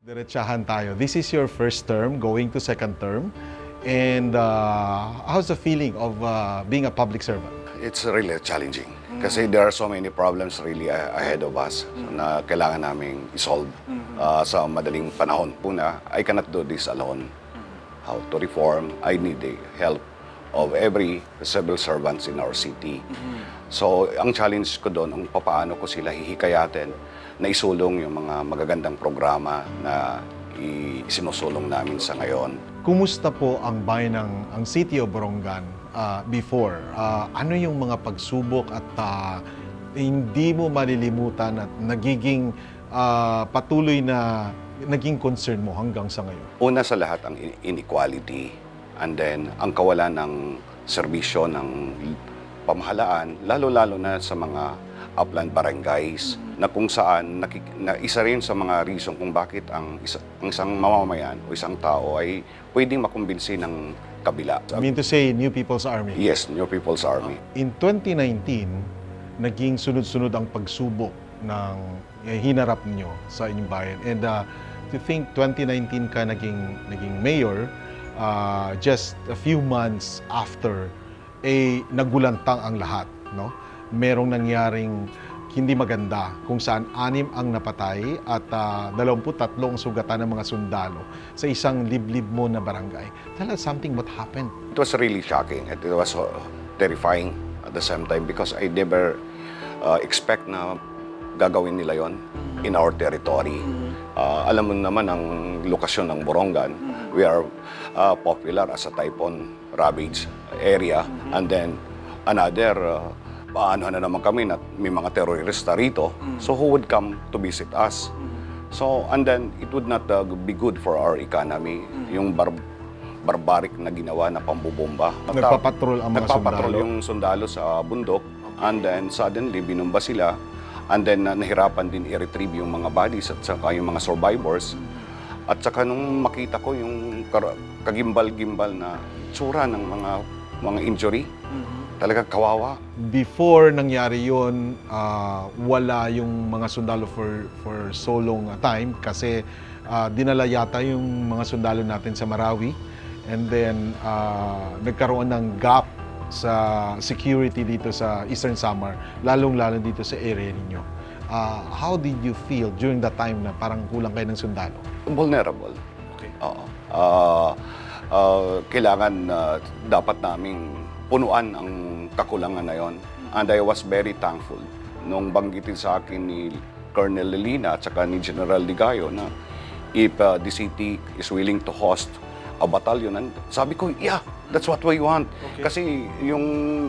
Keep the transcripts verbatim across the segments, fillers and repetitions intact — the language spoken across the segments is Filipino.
Diretsahan tayo. This is your first term, going to second term. And uh, how's the feeling of uh, being a public servant? It's really challenging kasi there are so many problems really ahead of us na kailangan naming isolve uh, sa madaling panahon. Una, I cannot do this alone. How to reform, I need the help of every civil servants in our city. So, ang challenge ko doon, ang papaano ko sila hihikayatin na isulong yung mga magagandang programa na isinusulong namin sa ngayon. Kumusta po ang bayan ng ang City of Borongan uh, before? Uh, ano yung mga pagsubok at uh, hindi mo malilimutan at nagiging uh, patuloy na naging concern mo hanggang sa ngayon? Una sa lahat ang inequality and then ang kawalan ng serbisyo ng pamahalaan, lalo-lalo na sa mga upland barangays, na kung saan nakik na isa rin sa mga reason kung bakit ang, isa ang isang mamamayan o isang tao ay pwedeng makumbinsi ng kabila. I mean to say, New People's Army? Yes, New People's Army. In twenty nineteen, naging sunod-sunod ang pagsubok ng eh, hinarap niyo sa inyong bayan. And uh, to think twenty nineteen ka naging, naging mayor, uh, just a few months after, eh, nagulantang ang lahat, no? Merong nangyaring hindi maganda kung saan anim ang napatay at uh, dalawampu't tatlo ang sugatan ng mga sundalo sa isang liblib mo na barangay. Tell us something what happened. It was really shocking. It was uh, terrifying at the same time because I never uh, expect na gagawin nila yon in our territory. Uh, alam mo naman ang lokasyon ng Borongan. We are uh, popular as a typhoon ravaged area, and then another uh, paano na naman kami na may mga terorista rito, so who would come to visit us? So, and then it would not uh, be good for our economy, yung bar barbaric na ginawa na pambubomba. Nagpapatrol ang mga Nagpapatrol sundalo? yung sundalo sa bundok, and then suddenly binumba sila, and then uh, nahirapan din i-retrieve yung mga bodies at saka yung mga survivors. At saka nung makita ko yung kagimbal-gimbal na tsura ng mga mga injury, talagang kawawa. Before nangyari yun, uh, wala yung mga sundalo for, for so long a time kasi uh, dinala yata yung mga sundalo natin sa Marawi, and then uh, nagkaroon ng gap sa security dito sa Eastern Samar, lalong-lalo dito sa area ninyo. Uh, how did you feel during that time na parang kulang kayo ng sundalo? Vulnerable. Okay. Oo. Uh, uh, kailangan uh, dapat naming punuan ang kakulangan na yon. And I was very thankful nung banggitin sa akin ni Colonel Lelina at saka ni General Ligayo na if uh, the city is willing to host a battalion, and sabi ko, yeah, that's what we want. Okay. Kasi yung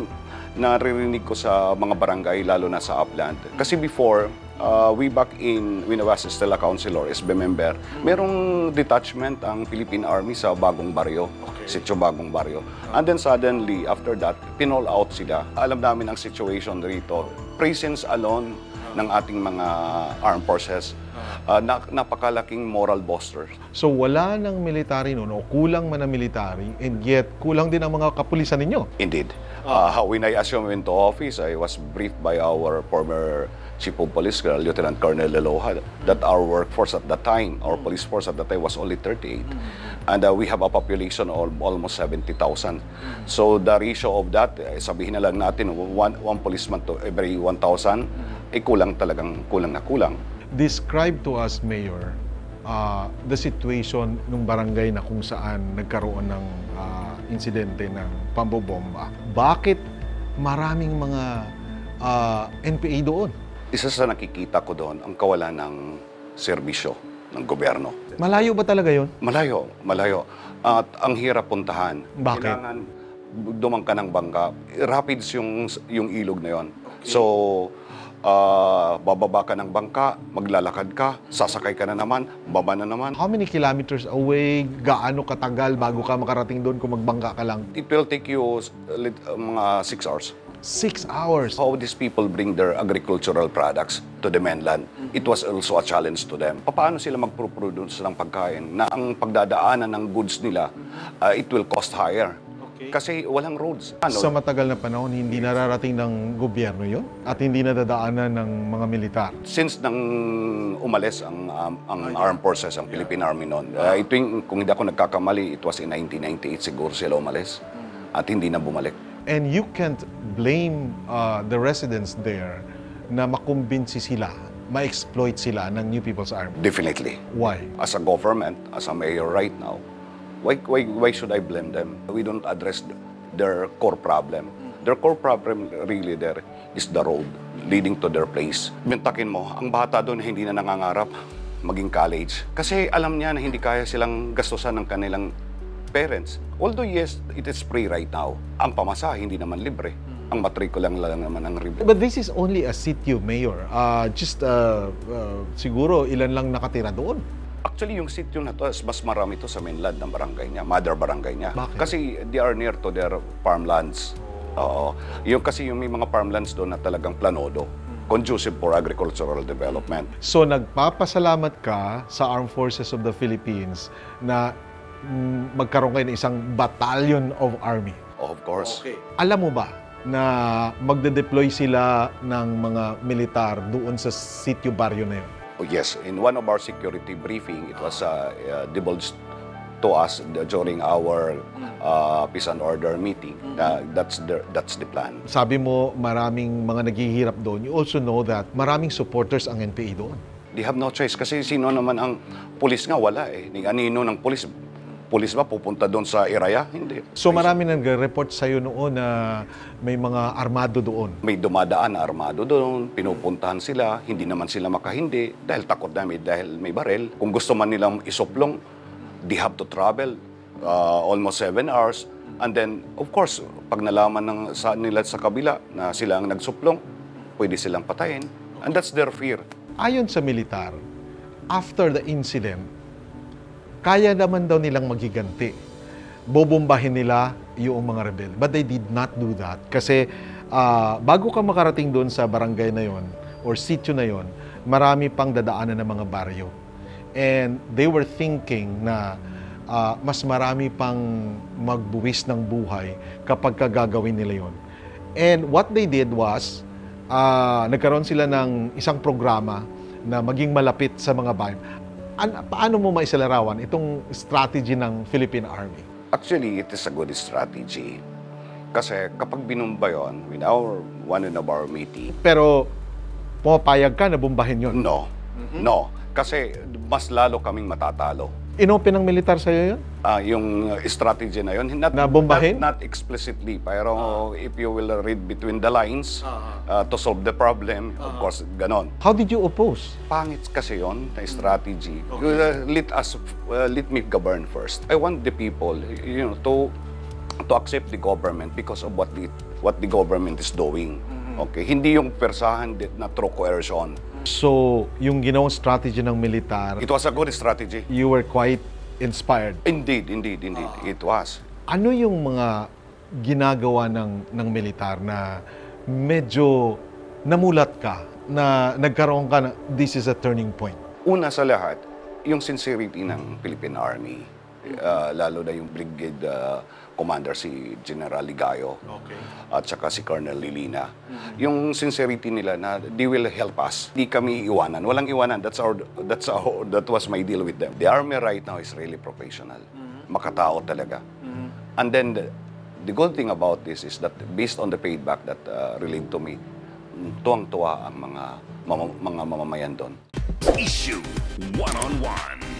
naririnig ko sa mga barangay, lalo na sa upland. Kasi before, uh, way back in, when I was still a councilor, S B member, merong detachment ang Philippine Army sa Bagong Baryo, okay. Sitio Bagong Baryo. And then suddenly, after that, pinol out sila. Alam namin ang situation rito. Presence alone ng ating mga armed forces, uh, na, napakalaking moral booster. So wala ng military noon o kulang man ng military, and yet kulang din ang mga kapulisan ninyo? Indeed. Uh, when I assumed into office, I was briefed by our former Chief of Police, Lieutenant Colonel Leloha, that our workforce at that time, our police force at that time was only thirty-eight. And uh, we have a population of almost seventy thousand. So the ratio of that, eh, sabihin na lang natin, one, one policeman to every one thousand, eh kulang talagang, kulang na kulang. Describe to us, Mayor, uh, the situation ng barangay na kung saan nagkaroon ng uh, insidente ng pambobomba. Bakit maraming mga uh, N P A doon? Isa sa nakikita ko doon, ang kawalan ng serbisyo ng gobyerno. Malayo ba talaga yun? Malayo, malayo. At ang hirap puntahan. Bakit? Kailangan dumang ka ng bangka. Rapids yung, yung ilog na yon. Okay. So, uh, bababa ka ng bangka, maglalakad ka, sasakay ka na naman, baba na naman. How many kilometers away, gaano katagal bago ka makarating doon kung magbangka ka lang? It will take you uh, mga six hours. Six hours? How these people bring their agricultural products to the mainland, it was also a challenge to them. Paano sila magproduce ng pagkain na ang pagdadaanan ng goods nila, uh, it will cost higher. Kasi walang roads. Ano? Sa matagal na panahon, hindi nararating ng gobyerno yon at hindi nadadaanan ng mga militar. Since nang umalis ang um, ang armed forces, ang Philippine Army noon, uh, ito yung, kung hindi ako nagkakamali, it was in nineteen ninety-eight siguro sila umalis at hindi na bumalik. And you can't blame uh, the residents there na makumbinsi sila, ma-exploit sila ng New People's Army. Definitely. Why? As a government, as a mayor right now, why, why, why should I blame them? We don't address their core problem. Their core problem really there is the road leading to their place. Bintakin mo, ang bata doon hindi na nangangarap maging college. Kasi alam niya na hindi kaya silang gastusan ng kanilang parents. Although yes, it is free right now. Ang pamasahe hindi naman libre. Ang matrikula lang naman ang libre. But this is only a sitio, Mayor. Uh, just uh, uh, siguro ilan lang nakatira doon. Actually, yung sitio na to, mas marami to sa mainland ng barangay niya, mother barangay niya. Bakit? Kasi they are near to their farmlands. Oo. Yung kasi yung may mga farmlands doon na talagang planodo, conducive for agricultural development. So nagpapasalamat ka sa Armed Forces of the Philippines na mm, magkaroon kayo ng isang battalion of army. Of course. Okay. Alam mo ba na magde-deploy sila ng mga militar doon sa sitio baryo na yun? Oh, yes, in one of our security briefing, it was uh, uh, divulged to us during our uh, peace and order meeting. Uh, that's the that's the plan. Sabi mo maraming mga naghihirap doon. You also know that maraming supporters ang N P A doon. They have no choice kasi sino naman ang pulis nga wala eh. Ni anino ng pulis. Pulis ba pupunta doon sa area? Hindi. So marami nagre-report sa'yo noon na may mga armado doon. May dumadaan na armado doon, pinupuntahan sila, hindi naman sila makahindi dahil takot namin dahil may barel. Kung gusto man nilang isuplong, they have to travel uh, almost seven hours. And then, of course, pag nalaman ng, sa, nila sa kabila na sila ang nagsuplong, pwede silang patayin. And that's their fear. Ayon sa militar, after the incident, kaya naman daw nilang maghiganti. Bobombahin nila yung mga rebel. But they did not do that. Kasi uh, bago ka makarating doon sa barangay na yon or sitio na yon, marami pang dadaanan ng mga baryo. And they were thinking na uh, mas marami pang magbuwis ng buhay kapag kagagawin nila yon. And what they did was, uh, nagkaroon sila ng isang programa na maging malapit sa mga bayan. An- paano mo maisalarawan itong strategy ng Philippine Army? Actually, it is a good strategy. Kasi kapag binumba yun, with our one in our meeting, Pero pumapayag ka na bombahin yun? no, no. Kasi mas lalo kaming matatalo. Inopen ng militar sa'yo yun? Ah, yung uh, strategy na yun, not, Na bombahin? not, not explicitly, pero if you will read between the lines uh, to solve the problem, of course, ganon. How did you oppose? Pangit kasi yon na strategy. Uh, let us, uh, let me govern first. I want the people, you know, to to accept the government because of what the what the government is doing. Okay, hindi yung persahan na through coercion. So, yung ginawang strategy ng militar, It was a good strategy. you were quite inspired. Indeed, indeed, indeed, it was. Ano yung mga ginagawa ng, ng militar na medyo namulat ka, na nagkaroon ka na, this is a turning point? Una sa lahat, yung sincerity ng Philippine Army, uh, lalo na yung brigade uh, commander si General Ligayo Okay. at saka si Colonel Lilina. Yung sincerity nila na they will help us. Di kami iwanan. Walang iwanan. That's our that's our that was my deal with them. The army right now is really professional. Makatao talaga. And then the, the good thing about this is that based on the feedback that uh, relayed to me, tuwang-tuwa ang mga mama, mga mamamayan doon. Isyu One-on-One.